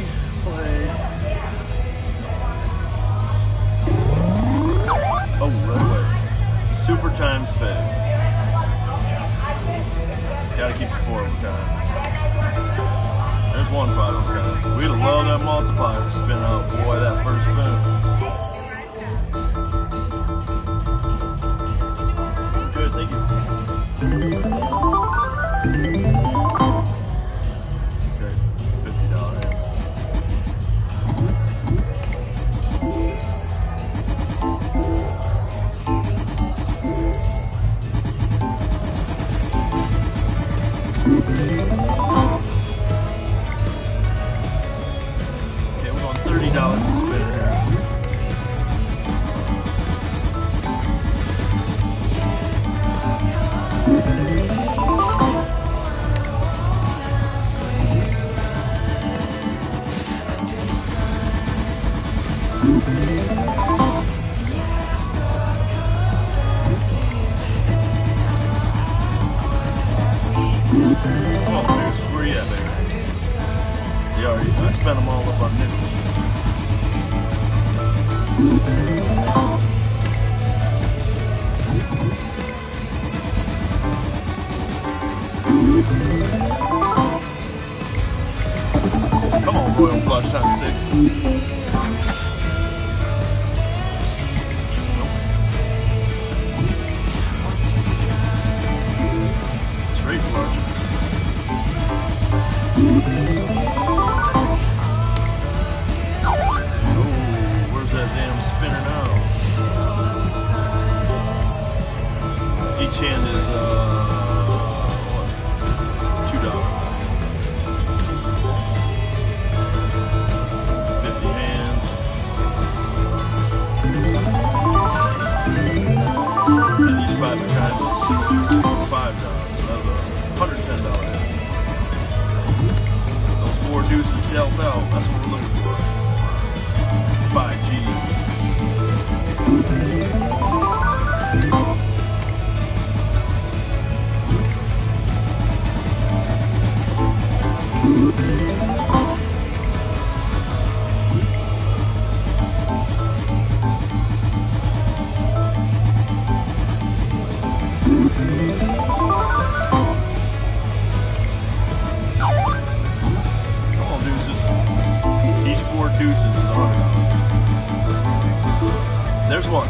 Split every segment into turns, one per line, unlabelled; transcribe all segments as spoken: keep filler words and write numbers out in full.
Play. Oh, right away. Super times pay. Gotta keep it four every time. There's one five every time. We'd have loved that multiplier to spin out. Boy, that first spin. Good, thank you. Okay, fifty dollars. Okay, we're on thirty dollars to spin here. Come on, Pierce, where you at, baby? You already, I spent them all up on nickels. Come on, Royal Flush times six. Straight flush. Oh, where's that damn spinner now? Each hand is uh what? Two dollars. Fifty hands. And each five of kind is five dollars. So that's a one hundred ten dollar hit. Those four deuces dealt out. That's what we're looking for. Five G's. Deuces is one hundred dollars. There's one.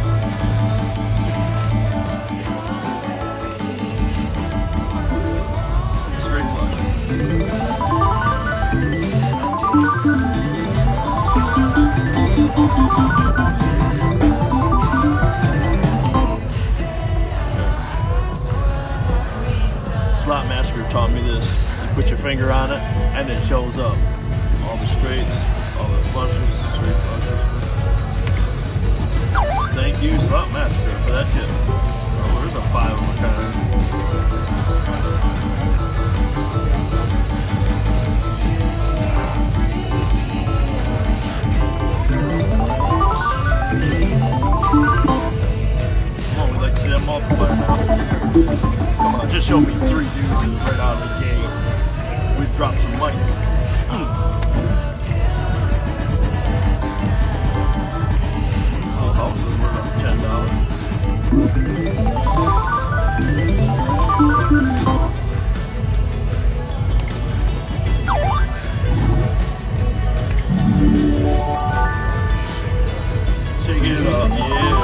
Straight flush. Slot Master taught me this. You put your finger on it and it shows up. All the straights. All the flushes, straight flushes. Thank you, Slot Master, for that tip. Oh, there's a five of a kind. Come on, we'd like to see that multiplier now. Come on, just show me three deuces right out of the gate. We've dropped some lights. Hmm. ten dollars. Shake it up, yeah.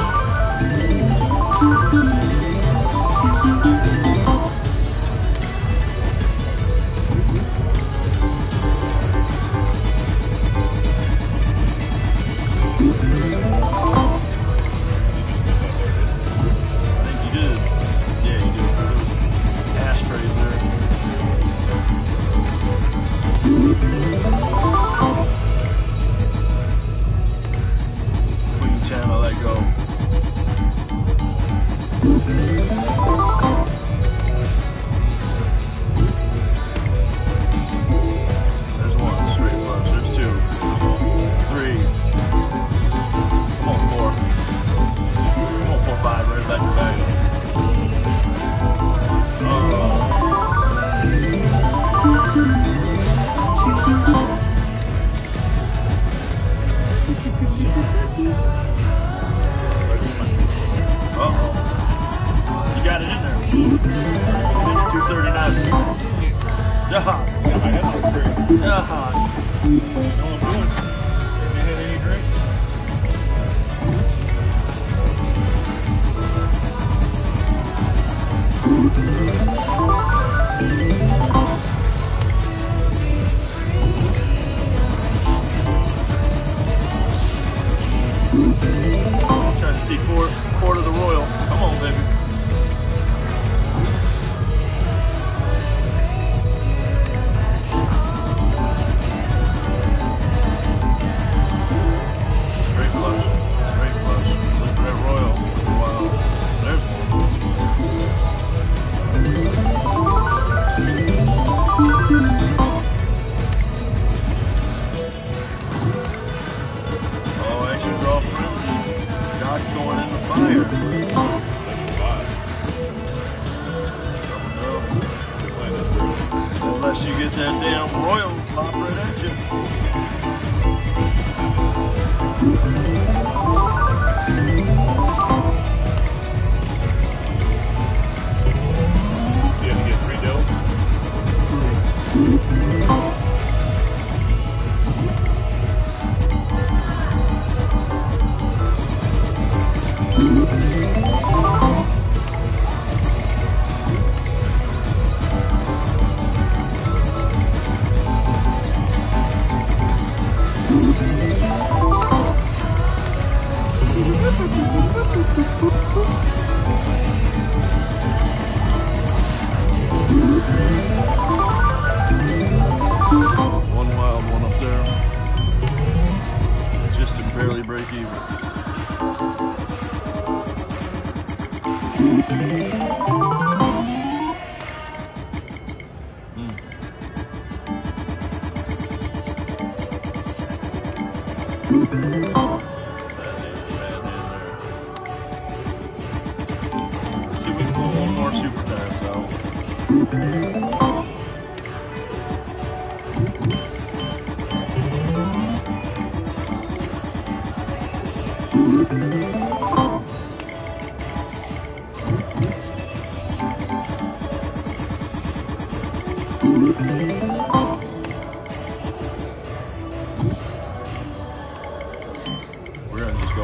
Yeah.
Yeah, my head looks great.
Yeah.
All I'm doing. Have you had any drinks?
Trying to see four, quarter of the royal. Come on, baby. Straight flush. Straight flush. Look for that royal. Wow. There's one. Oh, action draw frenzy. Doc's going in the fire. Unless you get that damn royal pop right at you.
You have to get three deals?
One wild one up there. Just to barely break even. Mm. See if we can pull one more super times out. We're gonna just go.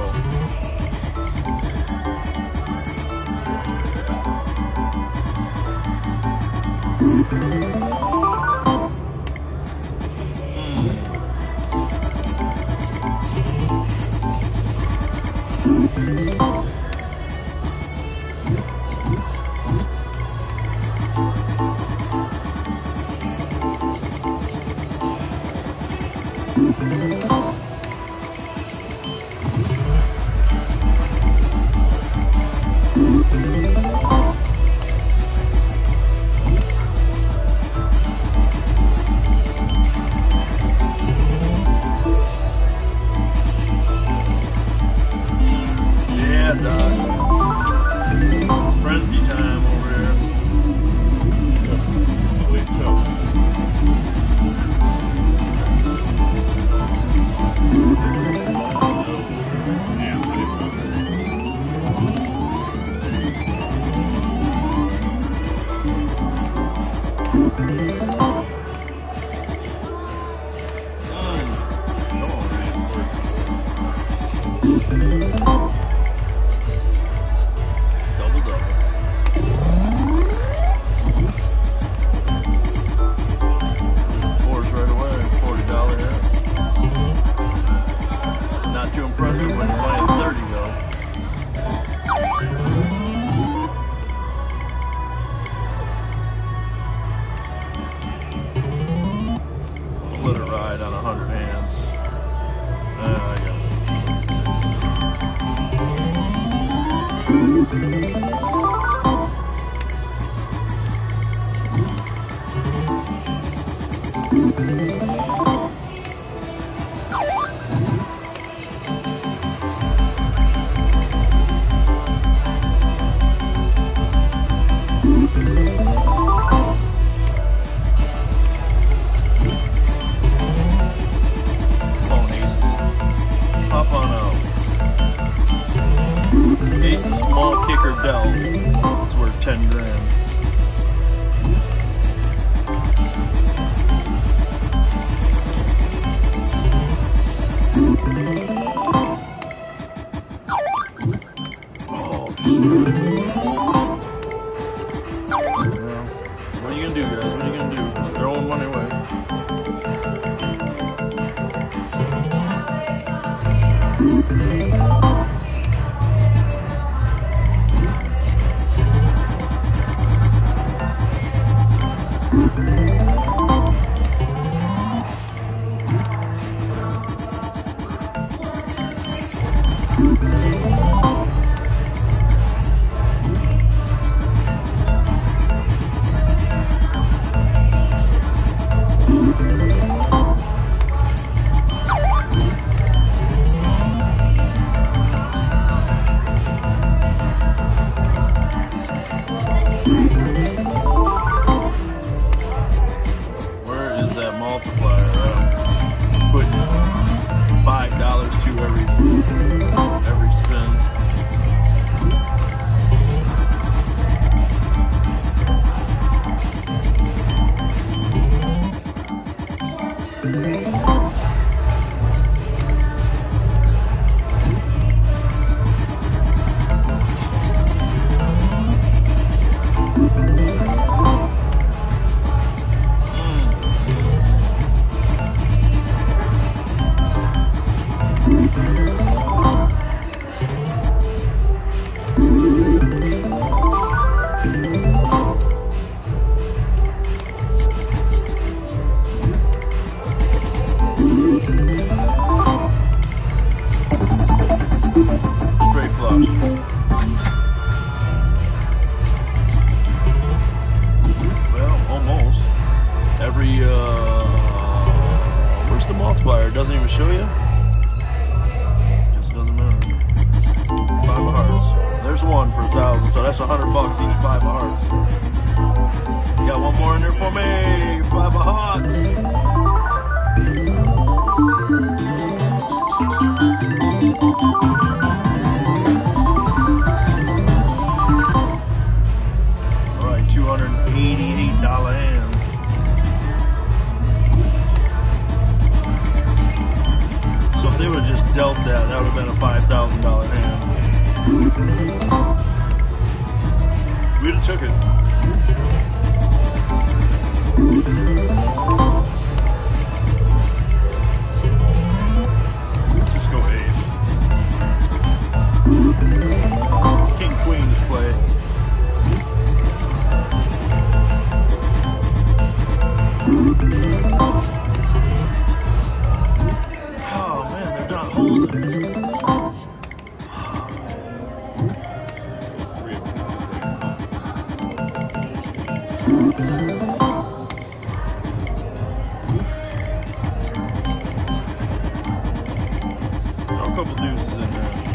Yeah, Doc. Frenzy time over here.
At least two. Yeah, I didn't know.
Double double. Fours right away, forty dollar hit. Not too impressive when you're playing thirty though. Let it ride on a hundred hands. Uh, I got it. Phone aces. Pop on out. Ace of small kicker Dell. It's worth ten grand. Doesn't even show you? Just doesn't matter. Five of hearts. There's one for a thousand, so that's a hundred bucks each. Five of hearts. You got one more in there for me. Five of hearts. All right, two hundred eighty-eight dollar hand. So if they would have just dealt that, that would have been a five thousand dollar hand. We'd have took it. Let's just go ace. King queen is played. Couple deuces in there.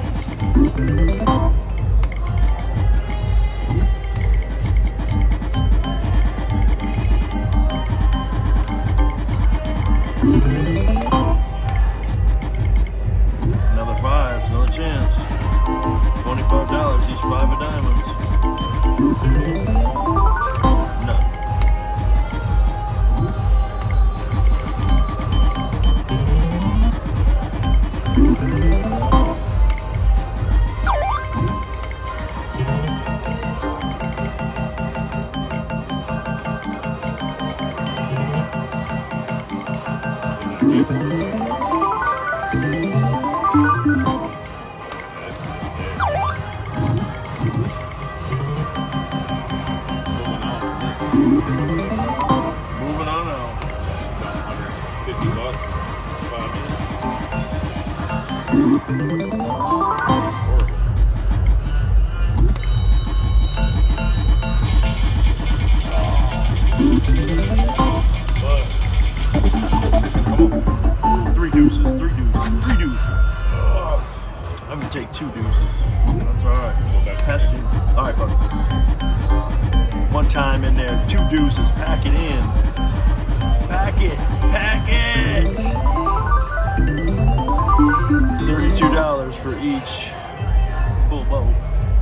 Another five, another chance. Twenty-five dollars each, five of diamonds. None. Moving on now. fifty bucks. Five Three deuces, three deuces, three deuces. I'm gonna take two deuces. That's alright. Pass it. Alright, buddy. One time in there, two deuces, pack it in. Pack it, pack it! thirty-two dollars for each full boat.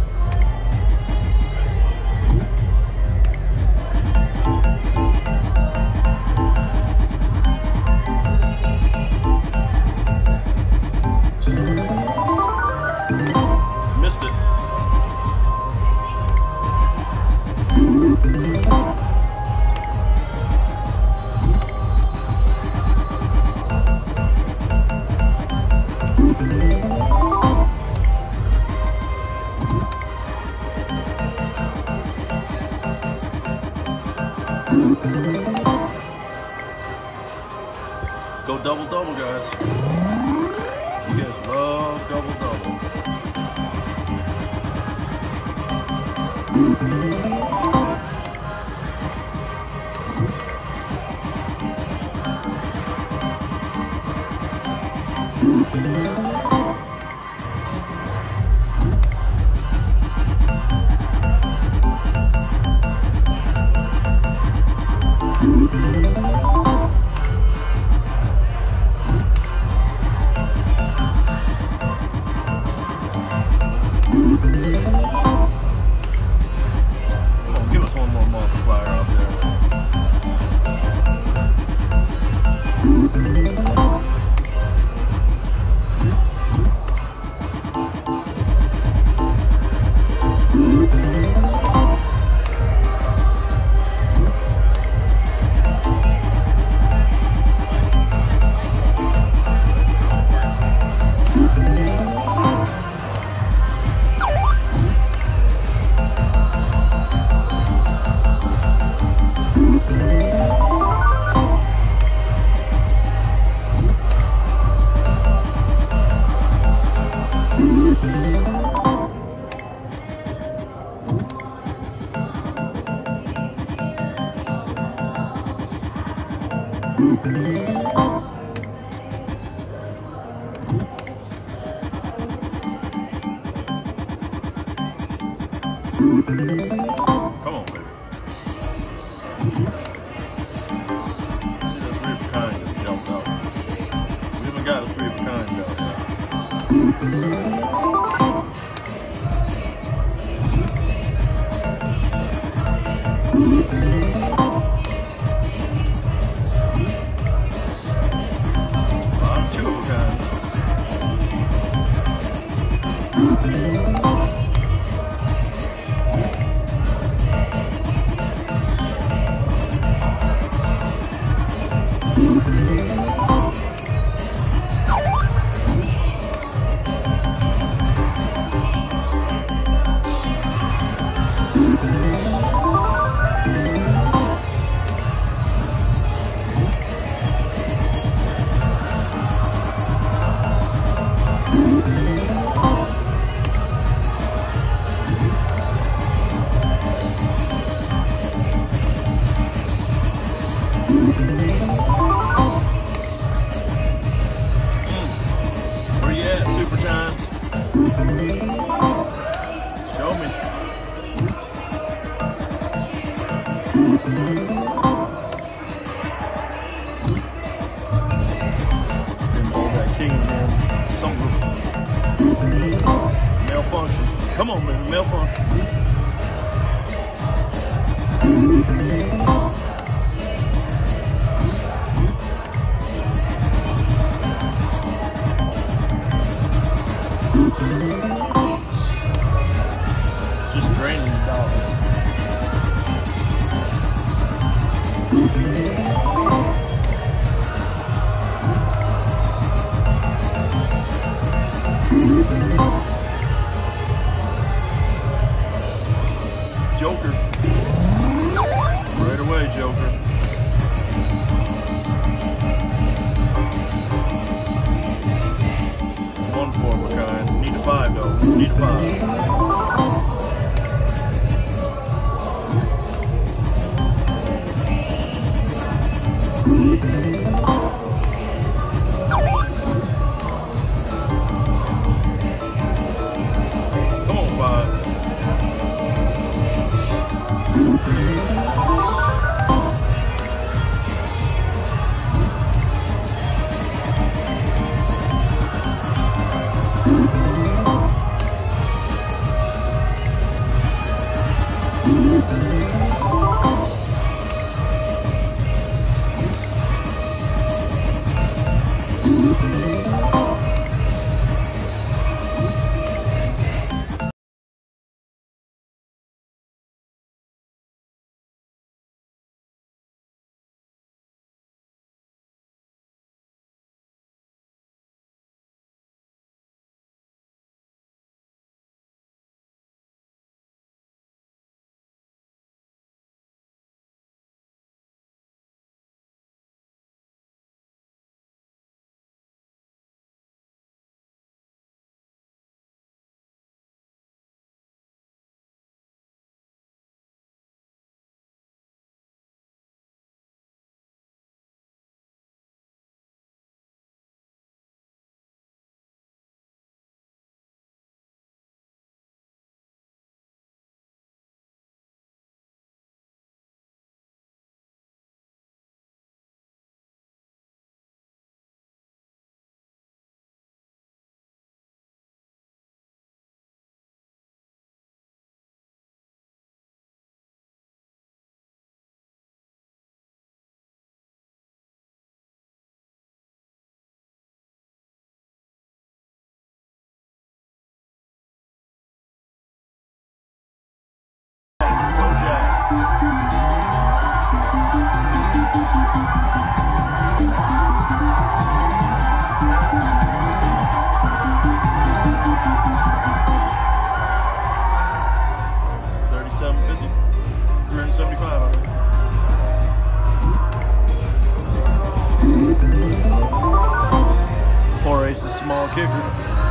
Missed it. Give us one more multiplier out there. Come on, baby. See, that three of a kind just jumped out. We haven't got a three of a kind yet. Uh, two of a kind. Where you at, Super Time? Show me. Didn't hold that king, man. Something. Malfunction. Come on, man. Malfunction. Just draining the dog. Joker. Right away, Joker. One form of kind. Need a five though. Need a five. Come on, five. raise the small kicker.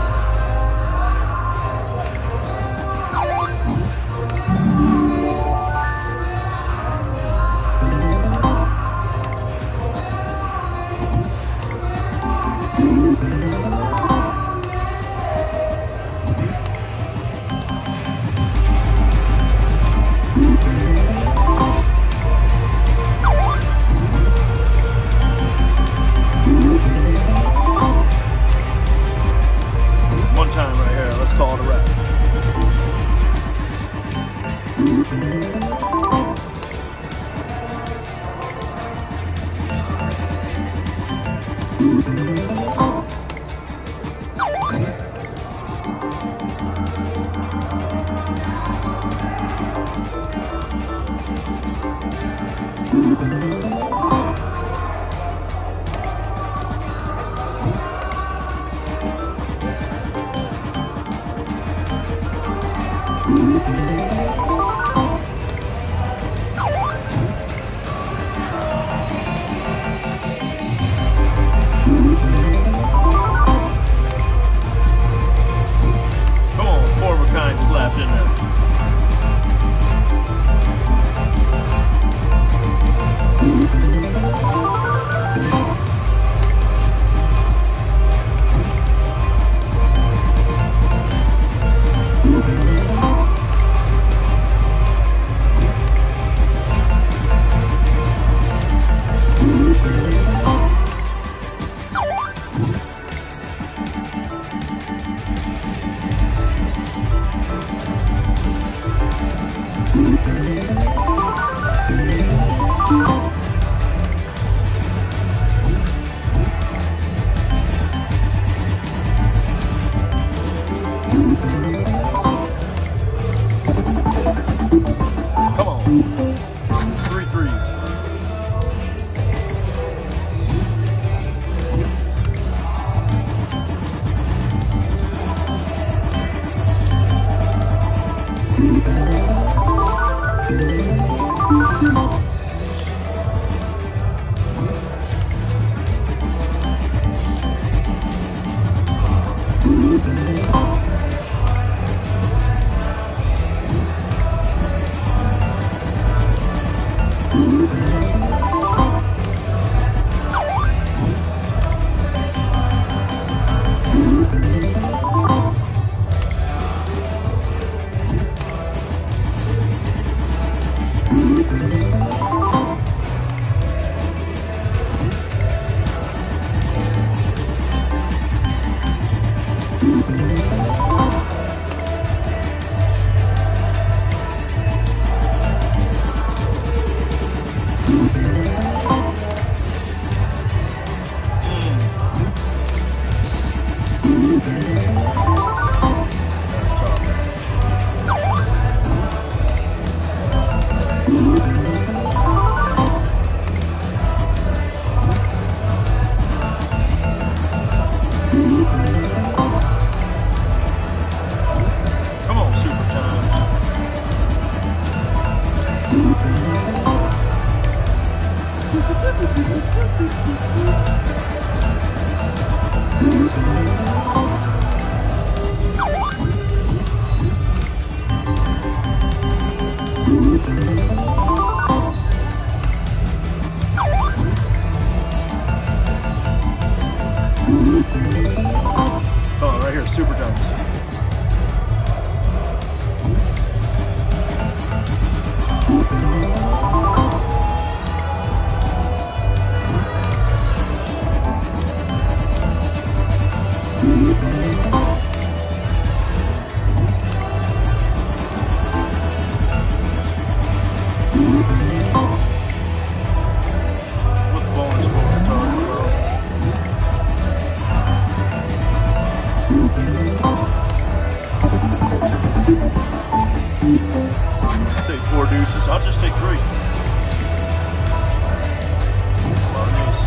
Oh, right here, super dumps. What's bonus for the target, bro? Take four deuces. I'll just take three. Love these.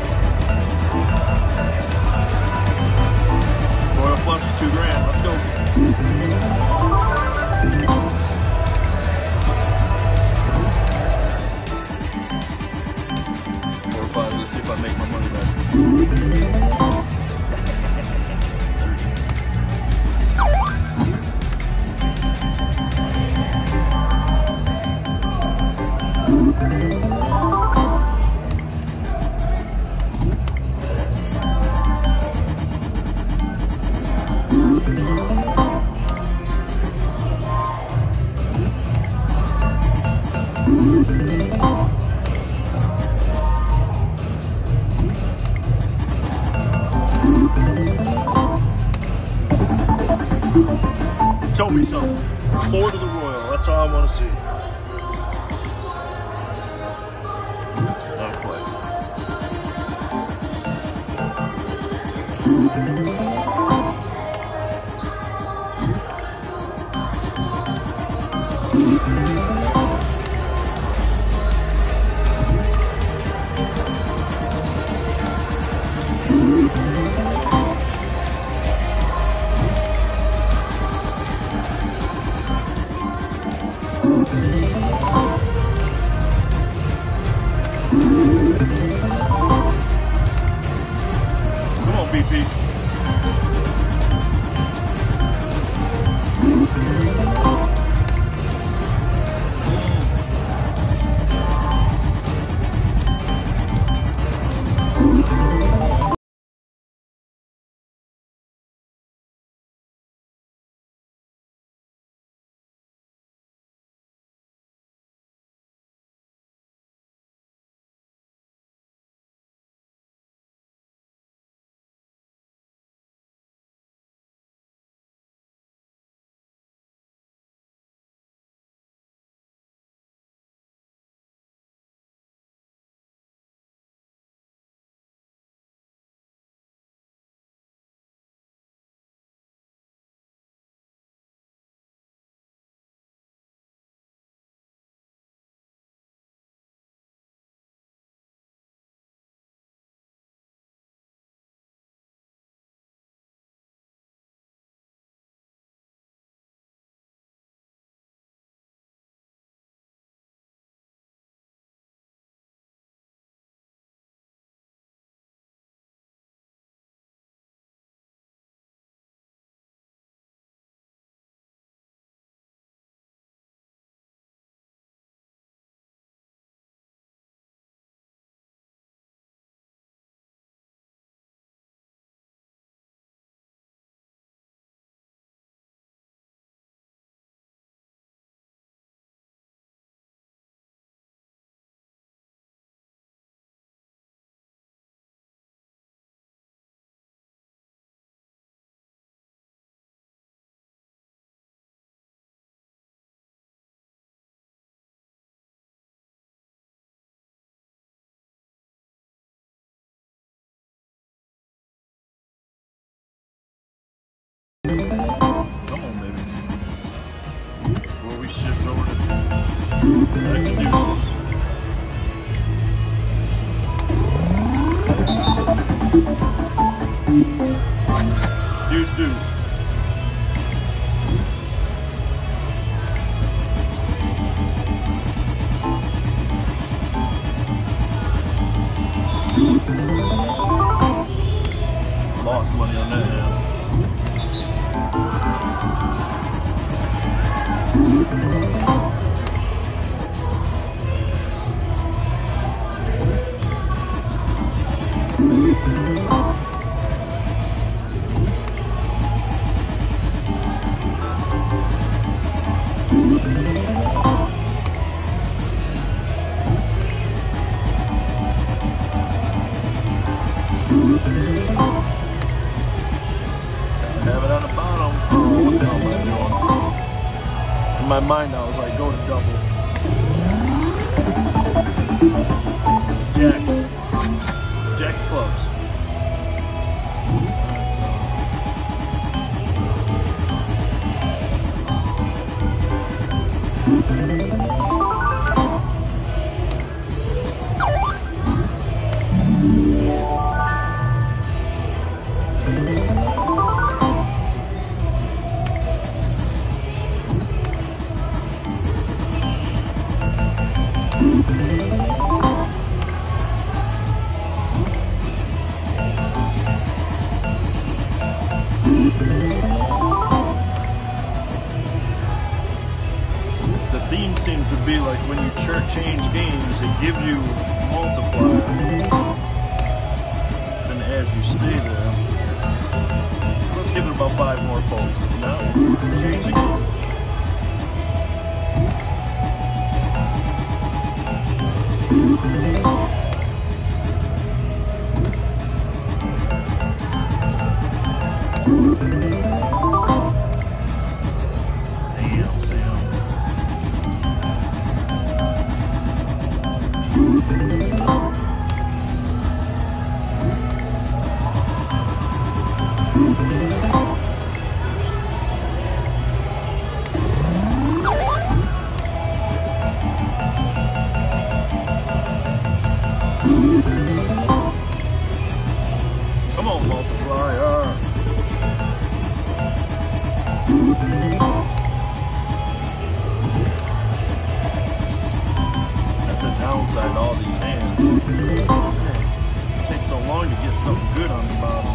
Royal flush is two grand. Let's go. Four or five. Let's see if I make my money back. Tell me something. Four to the Royal. That's all I want to see. Not quite. Come on, B P. Come on, baby. Before we shift over to back to deuces. Deuce, deuce. Lost money on that now. Have it on the bottom. Oh, what the hell am I doing? In my mind, I was like, go to double. Jacks. Jack of clubs. The theme seems to be like when you change games, it gives you multiplier, and as you stay there, let's give it about five more folks. Now, changing it. Come on, multiplier. That's a downside to all these hands. Man, it takes so long to get something good on the bottom.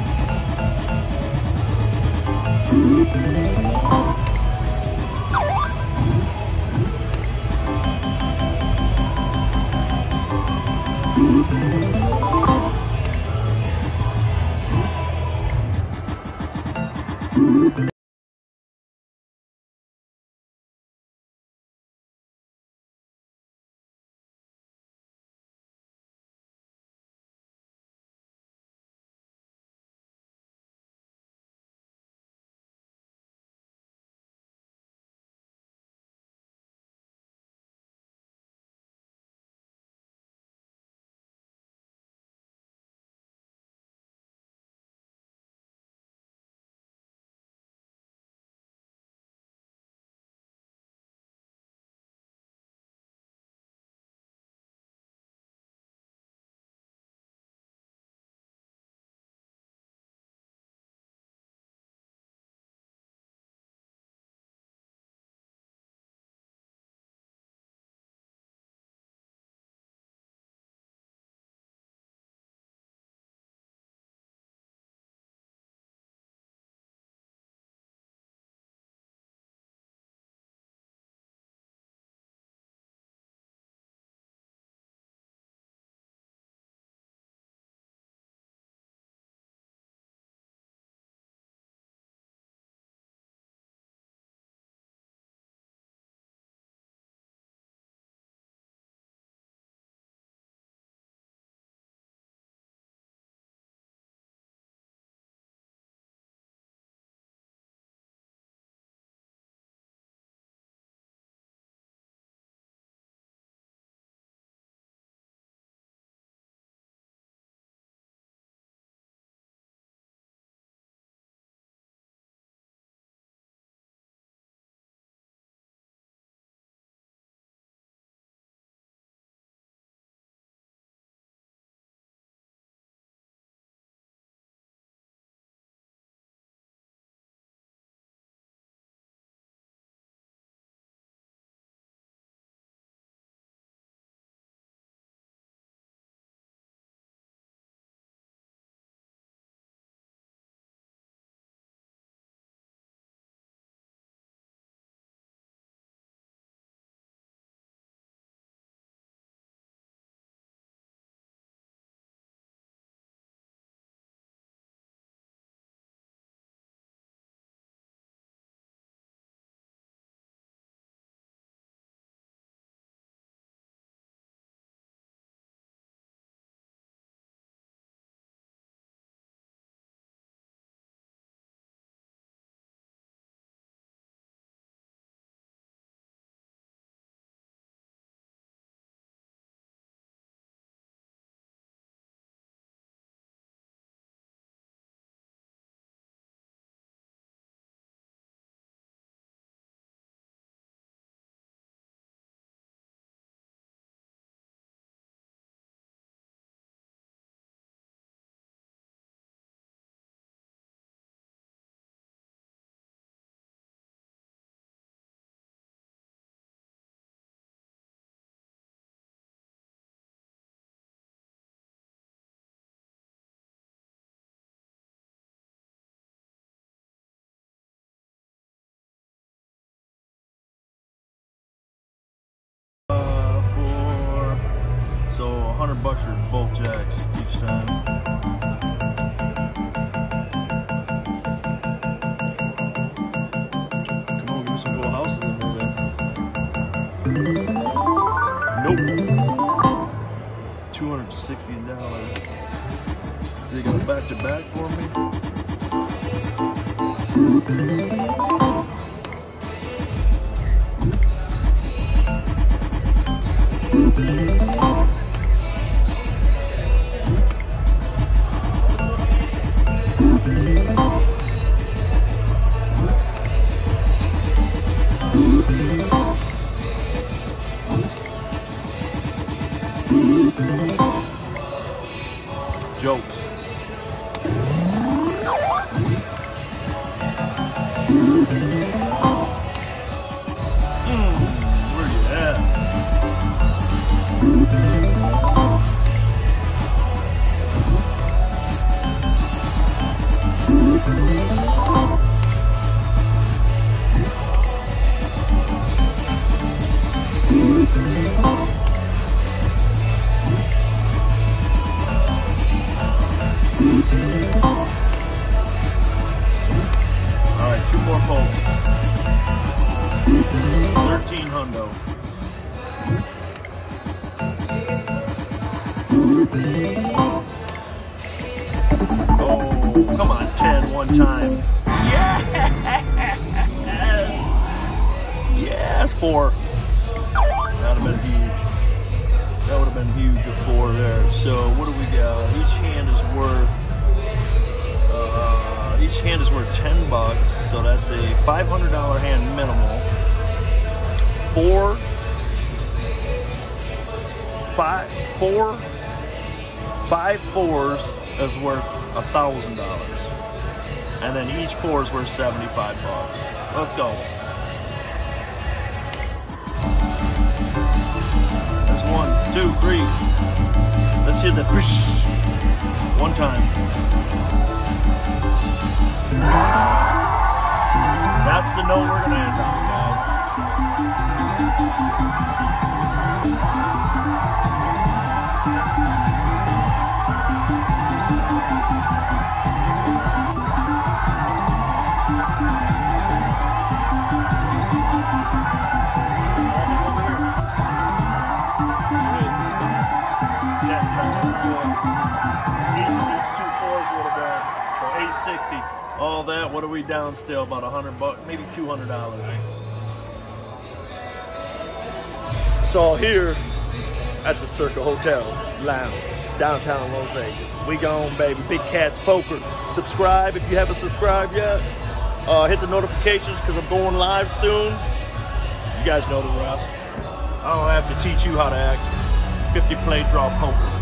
one hundred bucks for both jacks each time. back to back for me. Jokes. Mm, where you at? Alright, two more pulls. thirteen hundo. Oh, come on, ten one time. Yes! Yes, four. That would have been huge. That would have been huge, a four there. So what do we got? Each hand is worth uh, each hand is worth ten bucks. So that's a five hundred dollar hand minimal. Four, five, four, five fours is worth a thousand dollars, and then each four is worth seventy-five bucks. Let's go. One, two, three. Let's hit the push. One time. That's the note we're gonna end on, guys. sixty. All that, what are we down still? About a hundred bucks, maybe two hundred dollars. Nice. It's all here at the Circa Hotel Lounge, downtown Las Vegas. We gone, baby. Bigkatspoker. Subscribe if you haven't subscribed yet. Uh, hit the notifications because I'm going live soon. You guys know the rest. I don't have to teach you how to act. fifty play draw poker.